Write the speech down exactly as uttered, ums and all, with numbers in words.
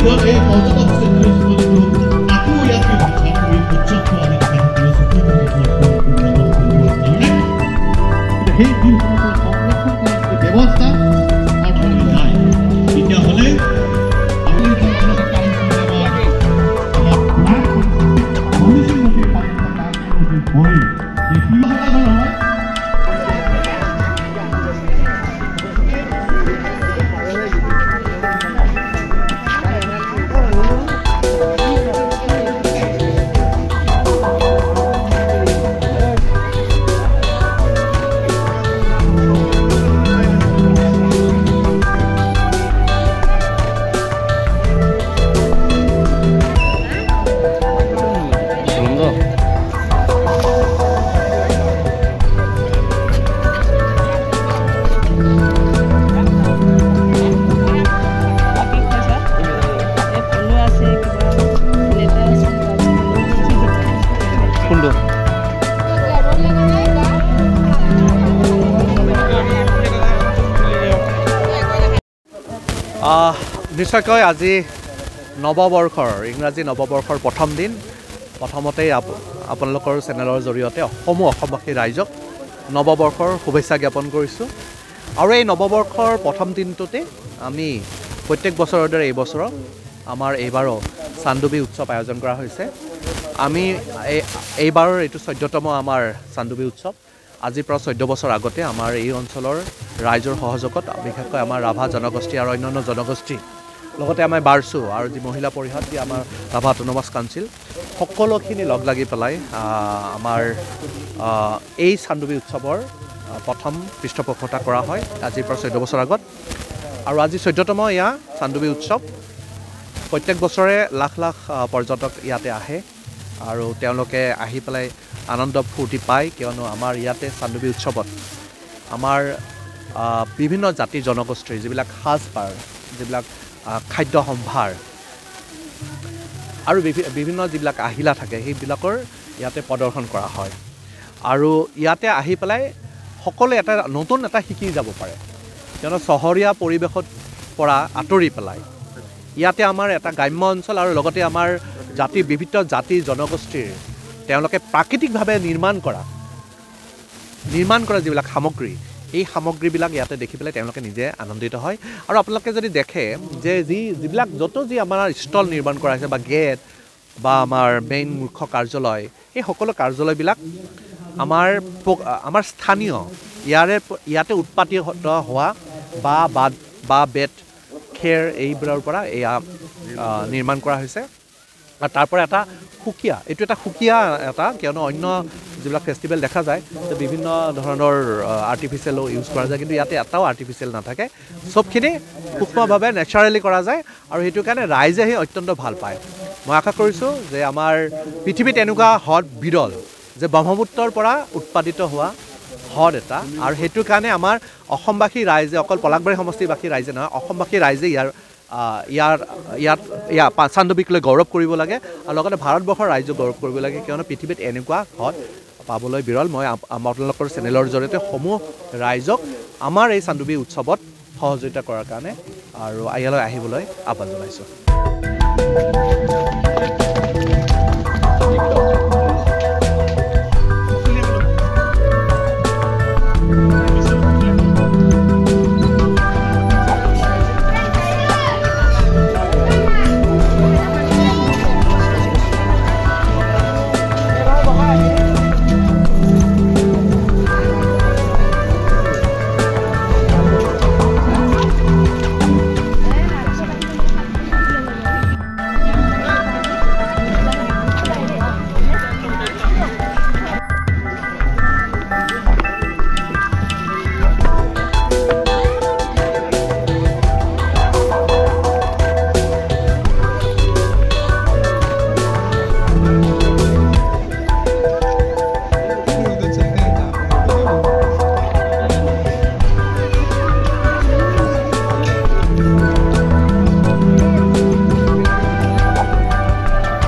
ভিতৰত এই পৰ্যটকস্থলী আকৌ ইয়াত এই উৎসৱটো আমি দেখাই সেই দিনসমূহৰ সংৰক্ষণ কৰাৰ ব্যৱস্থা অৰ্থনীতি নাই তেতিয়াহ'লে নিশ্চয়কৈ আজি নৱবৰ্ষৰ ইংৰাজী নৱবৰ্ষৰ প্ৰথম দিন প্ৰথমতেই আপোনালোকৰ চেনেলৰ জৰিয়তে সমূহ অসমবাসী ৰাইজক নৱবৰ্ষৰ শুভেচ্ছা জ্ঞাপন কৰিছোঁ আৰু এই নৱবৰ্ষৰ প্ৰথম দিনটোতে আমি প্ৰত্যেক বছৰৰ দৰে এই বছৰ আমাৰ এইবাৰো চান্দুবি উৎসৱ আয়োজন কৰা হৈছে আমি এই এইবাৰৰ এইটো চৈধ্যতম আমাৰ চান্দুবি উৎসৱ আজিৰ পৰা চৈধ্য বছৰ আগতে আমাৰ এই অঞ্চলৰ ৰাইজৰ সহযোগত বিশেষকৈ আমাৰ ৰাভা জনগোষ্ঠী আৰু অন্যান্য জনগোষ্ঠী লগতে আমাৰ বাৰছু আৰু যি মহিলা পৰিষদ যি আমাৰ ৰাভা অট'নমাছ কাউন্সিল সকলোখিনি লগ লাগি পেলাই আমাৰ এই চান্দুবি উৎসৱৰ প্ৰথম পৃষ্ঠপোষকতা কৰা হয় আজিৰ পৰা চৈধ্য বছৰ আগত আৰু আজি চৈধ্যতম এয়া চান্দুবি উৎসৱ প্ৰত্যেক বছৰে লাখ লাখ পৰ্যটক ইয়াতে আহে আৰু তেওঁলোকে আহি পেলাই আনন্দ ফূৰ্তি পায় কিয়নো আমাৰ ইয়াতে চান্দুবি উৎসৱত আমাৰ বিভিন্ন জাতি জনগোষ্ঠীৰ যিবিলাক সাজপাৰ যিবিলাক খাদ্য সম্ভাৰ আৰু বিভিন্ন যিবিলাক আহিলা থাকে সেইবিলাকৰ ইয়াতে প্ৰদৰ্শন কৰা হয় আৰু ইয়াতে আহি পেলাই সকলোৱে এটা নতুন এটা শিকি যাব পাৰে কিয়নো চহৰীয়া পৰিৱেশত পৰা আঁতৰি পেলাই ইয়াতে আমাৰ এটা গ্ৰাম্য অঞ্চল আৰু লগতে আমাৰ জাতি বিভিন্ন জাতি জনগোষ্ঠীৰ তেওঁলোকে প্ৰাকৃতিকভাৱে নিৰ্মাণ কৰা নিৰ্মাণ কৰা যিবিলাক সামগ্ৰী এই সামগ্ৰীবিলাক ইয়াতে দেখি পেলাই তেওঁলোকে নিজে আনন্দিত হয় আৰু আপোনালোকে যদি দেখে যে যি যিবিলাক য'ত যি আমাৰ ষ্টল নিৰ্মাণ কৰা হৈছে বা গেট বা আমাৰ মেইন মুখ্য কাৰ্যালয় এই সকলো কাৰ্যালয়বিলাক আমাৰ আমাৰ স্থানীয় ইয়াৰে ইয়াতে উৎপাদিত হোৱা বা বাদ বা বেত খেৰ এইবোৰৰ পৰা এয়া নিৰ্মাণ কৰা হৈছে আৰু তাৰ পৰা এটা সুকীয়া এইটো এটা সুকীয়া এটা কিয়নো অন্য যিবিলাক ফেষ্টিভেল দেখা যায় যে বিভিন্ন ধৰণৰ আৰ্টিফিচিয়েলো ইউজ কৰা যায় কিন্তু ইয়াতে এটাও আৰ্টিফিচিয়েল নাথাকে চবখিনি সূক্ষ্মভাৱে নেচাৰেলি কৰা যায় আৰু সেইটো কাৰণে ৰাইজে সেই অত্যন্ত ভাল পায় মই আশা কৰিছোঁ যে আমাৰ পৃথিৱীত এনেকুৱা হ্ৰদ বিৰল যে ব্ৰহ্মপুত্ৰৰ পৰা উৎপাদিত হোৱা হ্ৰদ এটা আৰু সেইটো কাৰণে আমাৰ অসমবাসী ৰাইজে অকল পলাশবাৰী সমষ্টিবাসী ৰাইজে নহয় অসমবাসী ৰাইজে ইয়াৰ ইয়াৰ ইয়াত ইয়াৰ চান্দুবিক লৈ গৌৰৱ কৰিব লাগে আৰু লগতে ভাৰতবৰ্ষৰ ৰাইজক গৌৰৱ কৰিব লাগে কিয়নো পৃথিৱীত এনেকুৱা হ্ৰদ পাবলৈ বিৰল মই আপোনালোকৰ চেনেলৰ জৰিয়তে সমূহ ৰাইজক আমাৰ এই চান্দুবি উৎসৱত সহযোগিতা কৰাৰ কাৰণে আৰু ইয়ালৈ আহিবলৈ আহ্বান জনাইছোঁ।